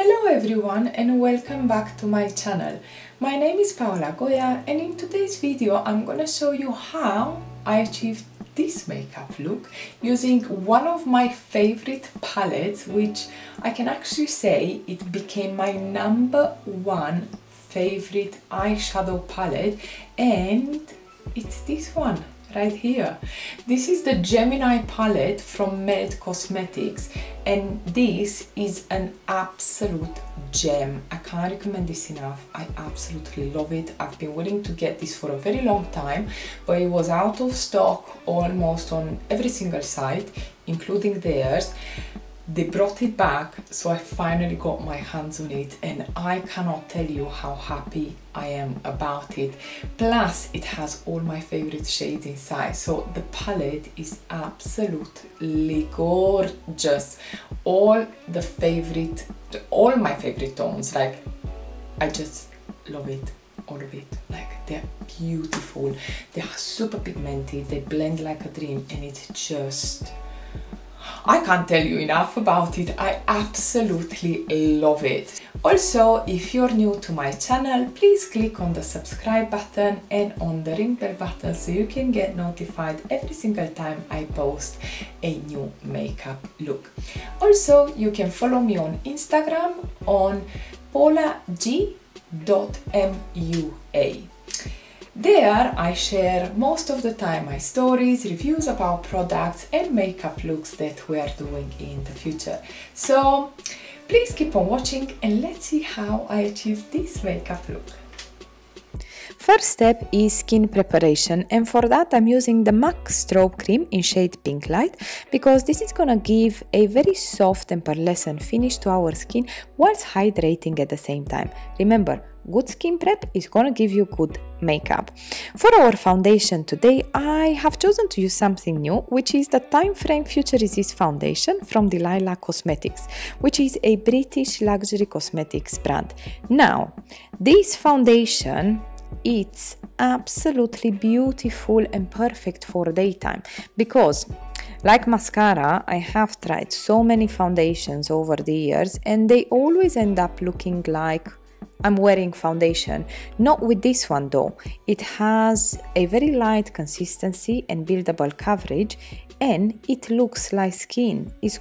Hello everyone and welcome back to my channel. My name is Paola Goya and in today's video I'm gonna show you how I achieved this makeup look using one of my favorite palettes, which I can actually say it became my #1 favorite eyeshadow palette, and it's this one right here. This is the Gemini palette from Melt Cosmetics and this is an absolute gem. I can't recommend this enough. I absolutely love it. I've been wanting to get this for a very long time, but it was out of stock almost on every single site, including theirs. They brought it back, so I finally got my hands on it and I cannot tell you how happy I am about it. Plus it has all my favorite shades inside, so the palette is absolutely gorgeous. All my favorite tones, like I just love it, all of it. Like they're beautiful, they're super pigmented, they blend like a dream, and it's just, I can't tell you enough about it. I absolutely love it. Also, if you're new to my channel, please click on the subscribe button and on the ring bell button so you can get notified every single time I post a new makeup look. Also, you can follow me on Instagram on paulag.mua. There I share most of the time my stories, reviews about products and makeup looks that we are doing in the future. So please keep on watching and let's see how I achieved this makeup look. First step is skin preparation, and for that I'm using the MAC Strobe Cream in shade Pink Light because this is gonna give a very soft and pearlescent finish to our skin whilst hydrating at the same time. Remember, good skin prep is gonna give you good makeup. For our foundation today, I have chosen to use something new, which is the Time Frame Future Resist Foundation from Delilah Cosmetics, which is a British luxury cosmetics brand. Now, this foundation, it's absolutely beautiful and perfect for daytime because, like mascara, I have tried so many foundations over the years and they always end up looking like I'm wearing foundation. Not with this one though. It has a very light consistency and buildable coverage and it looks like skin. It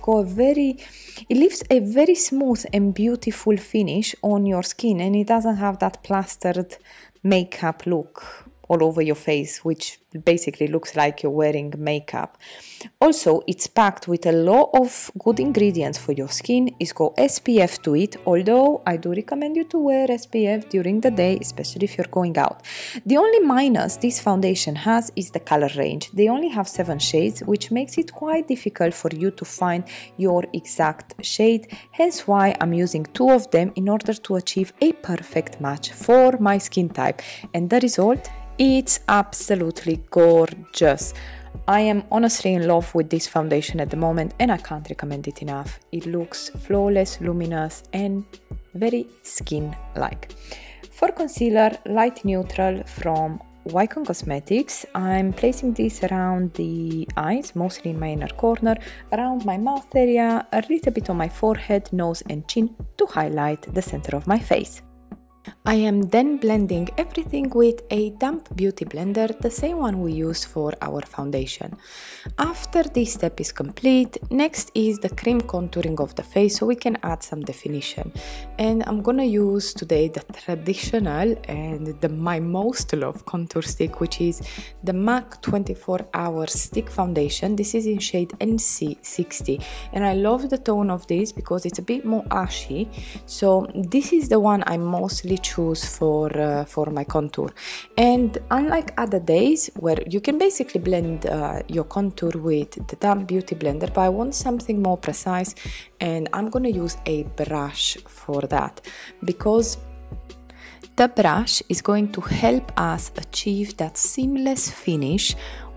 leaves a very smooth and beautiful finish on your skin, and it doesn't have that plastered makeup look all over your face, which basically looks like you're wearing makeup. Also, it's packed with a lot of good ingredients for your skin. It's got SPF to it, although I do recommend you to wear SPF during the day, especially if you're going out. The only minus this foundation has is the color range. They only have 7 shades, which makes it quite difficult for you to find your exact shade, hence why I'm using 2 of them in order to achieve a perfect match for my skin type. And the result, it's absolutely gorgeous. I am honestly in love with this foundation at the moment and I can't recommend it enough. It looks flawless, luminous and very skin-like. For concealer, light neutral from Wycon Cosmetics. I'm placing this around the eyes, mostly in my inner corner, around my mouth area, a little bit on my forehead, nose and chin to highlight the center of my face. I am then blending everything with a damp beauty blender, the same one we used for our foundation. After this step is complete, next is the cream contouring of the face so we can add some definition. And I'm gonna use today the traditional and my most loved contour stick, which is the MAC 24 Hour Stick Foundation. This is in shade NC60 and I love the tone of this because it's a bit more ashy. So this is the one I mostly choose for my contour. And unlike other days where you can basically blend your contour with the damp beauty blender, but I want something more precise and I'm gonna use a brush for that because the brush is going to help us achieve that seamless finish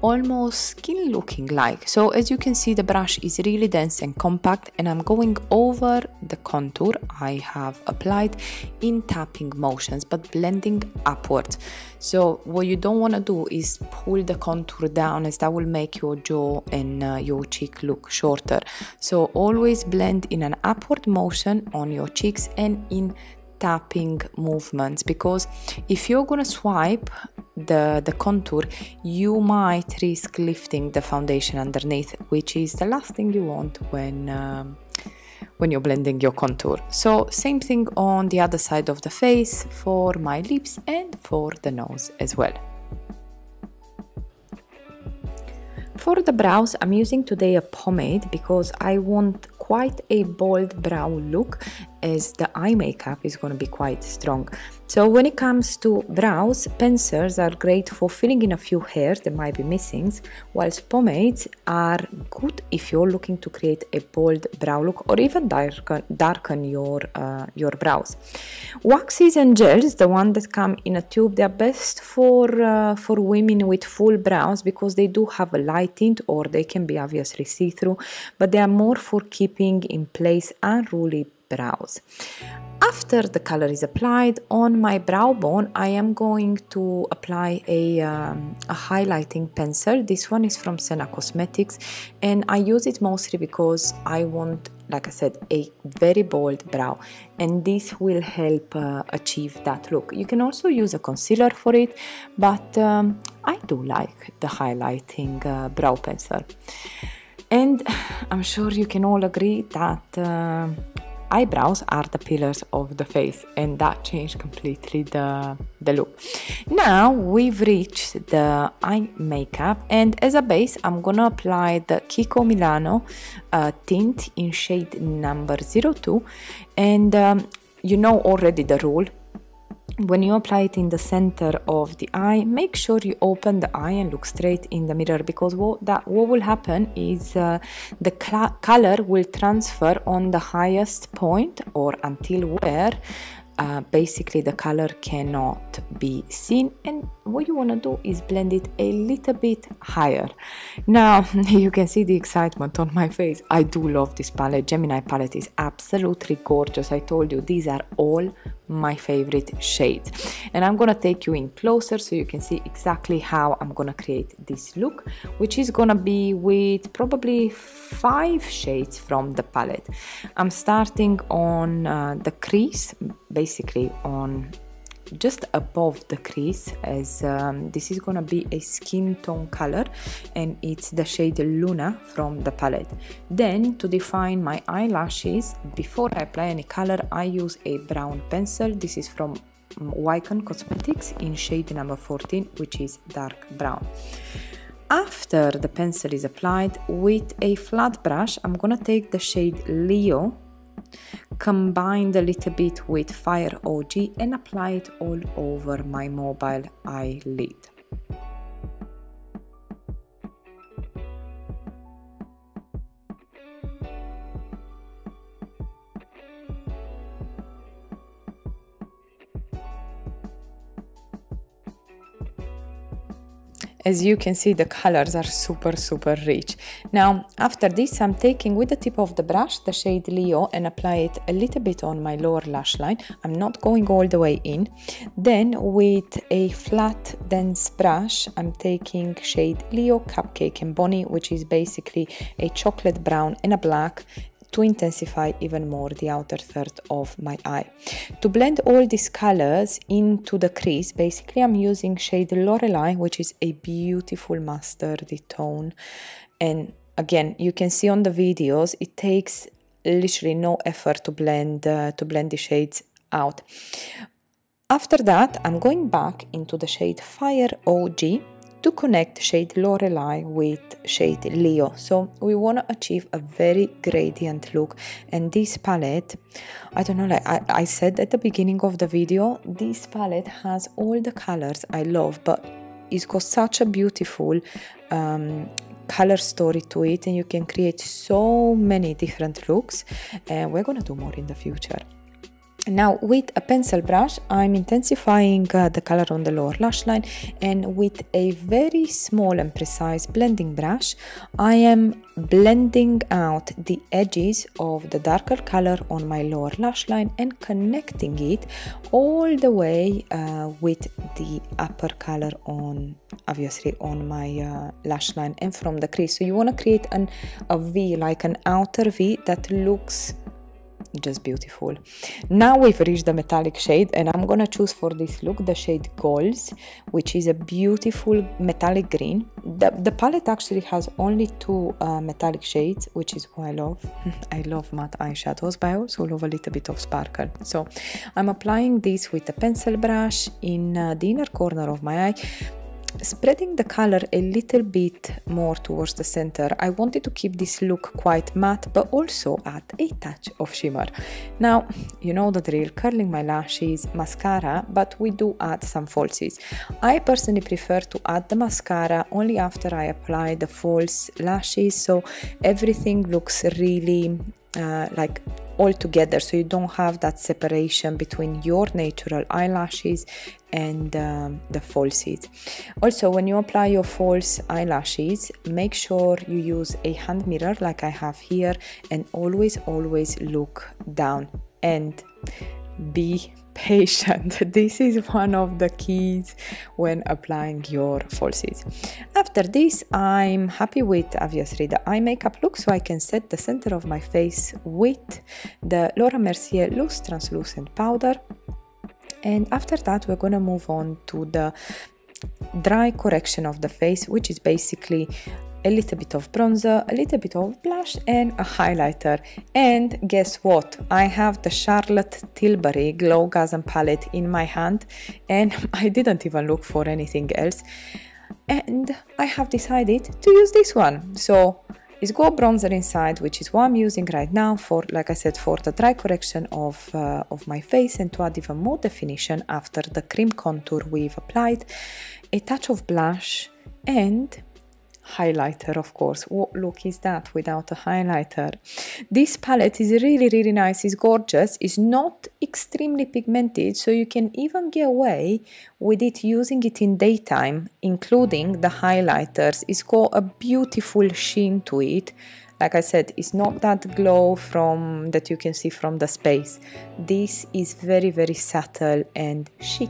almost skin looking like. So as you can see, the brush is really dense and compact, and I'm going over the contour I have applied in tapping motions but blending upwards. So what you don't want to do is pull the contour down, as that will make your jaw and your cheek look shorter. So always blend in an upward motion on your cheeks and in tapping movements, because if you're gonna swipe the contour, you might risk lifting the foundation underneath, which is the last thing you want when you're blending your contour. So same thing on the other side of the face for my lips and for the nose as well. For the brows, I'm using today a pomade because I want quite a bold brow look, as the eye makeup is going to be quite strong. So when it comes to brows, pencils are great for filling in a few hairs that might be missing, whilst pomades are good if you're looking to create a bold brow look or even darken your brows. Waxes and gels, the one that come in a tube, they're best for women with full brows because they do have a light tint, or they can be obviously see-through, but they are more for keeping in place unruly brows. After the color is applied on my brow bone, I am going to apply a highlighting pencil. This one is from Senna Cosmetics, and I use it mostly because I want, like I said, a very bold brow, and this will help achieve that look. You can also use a concealer for it, but I do like the highlighting brow pencil. And I'm sure you can all agree that eyebrows are the pillars of the face, and that changed completely the look. Now we've reached the eye makeup, and as a base I'm gonna apply the Kiko Milano tint in shade number 02. And you know already the rule. When you apply it in the center of the eye, make sure you open the eye and look straight in the mirror, because what will happen is the color will transfer on the highest point, or until where basically the color cannot be seen, and what you want to do is blend it a little bit higher. Now you can see the excitement on my face. I do love this palette. Gemini palette is absolutely gorgeous. I told you these are all my favorite shades, and I'm gonna take you in closer so you can see exactly how I'm gonna create this look, which is gonna be with probably 5 shades from the palette. I'm starting on the crease, basically on just above the crease, as this is gonna be a skin tone color, and it's the shade Luna from the palette. Then to define my eyelashes, before I apply any color, I use a brown pencil. This is from Wycon Cosmetics in shade number 14, which is dark brown. After the pencil is applied, with a flat brush I'm gonna take the shade Leo, combined a little bit with Fire OG, and apply it all over my mobile eyelid. As you can see, the colors are super rich. Now after this, I'm taking with the tip of the brush the shade Leo and apply it a little bit on my lower lash line. I'm not going all the way in. Then with a flat dense brush, I'm taking shade Leo, Cupcake and Bonnie, which is basically a chocolate brown and a black, to intensify even more the outer third of my eye. To blend all these colors into the crease, basically I'm using shade Lorelei, which is a beautiful mustardy tone. And again, you can see on the videos, it takes literally no effort to blend the shades out. After that, I'm going back into the shade Fire OG to connect shade Lorelei with shade Leo. So we want to achieve a very gradient look, and this palette, I don't know, like I said at the beginning of the video, this palette has all the colors I love, but it's got such a beautiful color story to it, and you can create so many different looks, and we're gonna do more in the future. Now with a pencil brush, I'm intensifying the color on the lower lash line, and with a very small and precise blending brush, I am blending out the edges of the darker color on my lower lash line and connecting it all the way with the upper color on, obviously, on my lash line and from the crease. So you want to create a V, like an outer V that looks just beautiful. Now we've reached the metallic shade, and I'm gonna choose for this look the shade Goals, which is a beautiful metallic green. The palette actually has only two metallic shades, which is what I love. I love matte eyeshadows, but I also love a little bit of sparkle. So I'm applying this with a pencil brush in the inner corner of my eye, spreading the color a little bit more towards the center. I wanted to keep this look quite matte, but also add a touch of shimmer. Now, you know the drill, curling my lashes, mascara, but we do add some falsies. I personally prefer to add the mascara only after I apply the false lashes, so everything looks really like all together, so you don't have that separation between your natural eyelashes and the falsies. Also, when you apply your false eyelashes, make sure you use a hand mirror like I have here, and always look down and be patient. This is one of the keys when applying your falsies. After this, I'm happy with obviously the eye makeup look, so I can set the center of my face with the Laura Mercier Loose Translucent Powder. And after that, we're gonna move on to the dry correction of the face, which is basically a little bit of bronzer, a little bit of blush, and a highlighter. And guess what? I have the Charlotte Tilbury Glow Gasm palette in my hand, and I didn't even look for anything else. And I have decided to use this one. So it's got bronzer inside, which is what I'm using right now for, like I said, for the dry correction of my face, and to add even more definition after the cream contour we've applied, a touch of blush and highlighter. Of course, what look is that without a highlighter? This palette is really nice, it's gorgeous, it's not extremely pigmented, so you can even get away with it using it in daytime, including the highlighters. It's got a beautiful sheen to it. Like I said, it's not that glow from that you can see from the space. This is very subtle and chic.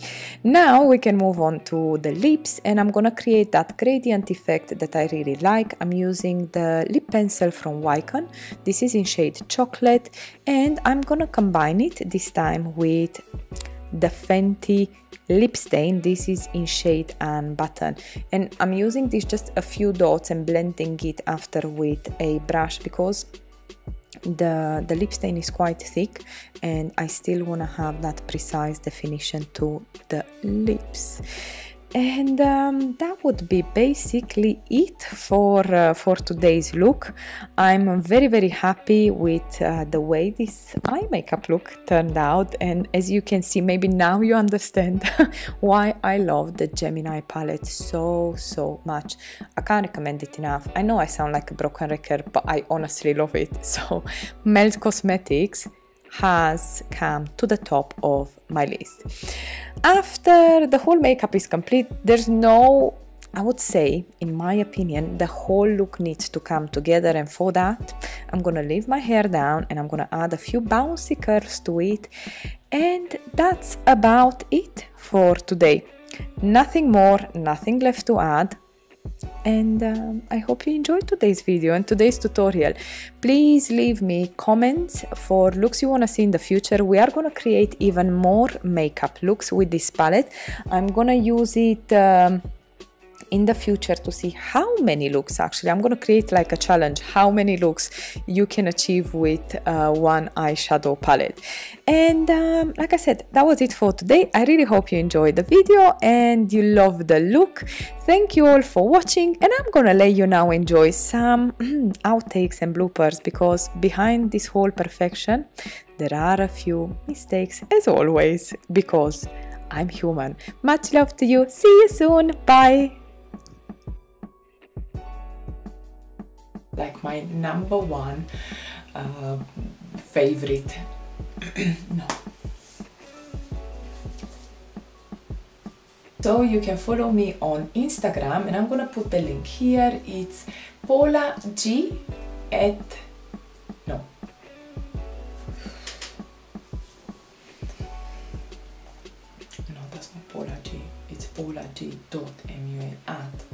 Now we can move on to the lips, and I'm gonna create that gradient effect that I really like. I'm using the lip pencil from Wycon. This is in shade Chocolate, and I'm gonna combine it this time with the Fenty lip stain. This is in shade Anne Button, and I'm using this just a few dots and blending it after with a brush, because the lip stain is quite thick and I still want to have that precise definition to the lips. And that would be basically it for today's look. I'm very happy with the way this eye makeup look turned out, and as you can see, maybe now you understand why I love the Gemini palette so much. I can't recommend it enough. I know I sound like a broken record, but I honestly love it. So Mel's Cosmetics has come to the top of my list. After the whole makeup is complete, there's no, I would say, in my opinion, the whole look needs to come together, and for that I'm gonna leave my hair down and I'm gonna add a few bouncy curls to it, and that's about it for today. Nothing more, nothing left to add. And I hope you enjoyed today's video and today's tutorial. Please leave me comments for looks you want to see in the future. We are going to create even more makeup looks with this palette. I'm going to use it in the future to see how many looks, actually I'm going to create like a challenge, how many looks you can achieve with one eyeshadow palette. And like I said, that was it for today. I really hope you enjoyed the video and you love the look. Thank you all for watching, and I'm gonna let you now enjoy some outtakes and bloopers, because behind this whole perfection there are a few mistakes, as always, because I'm human. Much love to you. See you soon. Bye. Like my number one favorite no So you can follow me on Instagram, and I'm gonna put the link here. It's Paula G at no. No, that's not Paula G. It's paulag.mul